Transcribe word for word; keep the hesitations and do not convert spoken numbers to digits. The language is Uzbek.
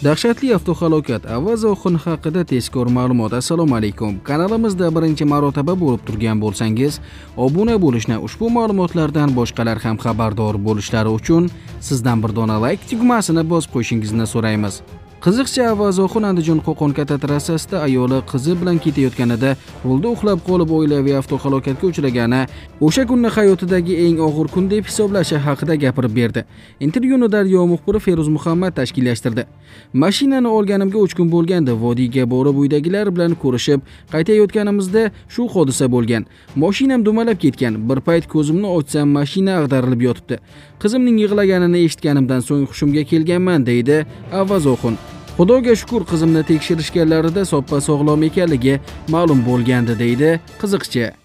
Dahshatli avtohalokat Avaz Oxun haqida tezkor ma'lumot. Assalomu alaykum. Kanalimizda birinchi marotaba bo'lib turgan bo'lsangiz, obuna bo'lishni, ushbu ma'lumotlardan boshqalar ham xabardor bo'lishlari uchun sizdan bir dona like tugmasini bosib qo'yishingizni so'raymiz. Qiziqcha, Avaz Oxun Andijon Qo'qon Kata trassasida ayoli qizi bilan ketayotganida yo'lda uxlab qolib oilaviy avtohalokatga uchragani, o'sha kunni hayotidagi eng og'ir kun deb hisoblashi haqida gapirib berdi. Intervyuni Daryo muxbiri Feruz Muhammad tashkillashtirdi. Mashinani olganimga uch kun bo'lgandi. Vodiyga borib uydagilar bilan ko'rishib, qaytayotganimizda shu hodisa bo'lgan. Mashinam dumalab ketgan. Bir payt ko'zimni ochsam, mashina ag'darilib yotibdi. Qizimning yig'laganini eshitganimdan so'ng hushimga kelganman, deydi Avaz Oxun. Xudoga shukr, qizimni tekshirishganlarida soppa sog'lom ekanligi ma'lum bo'lgandi, deydi qiziqchi.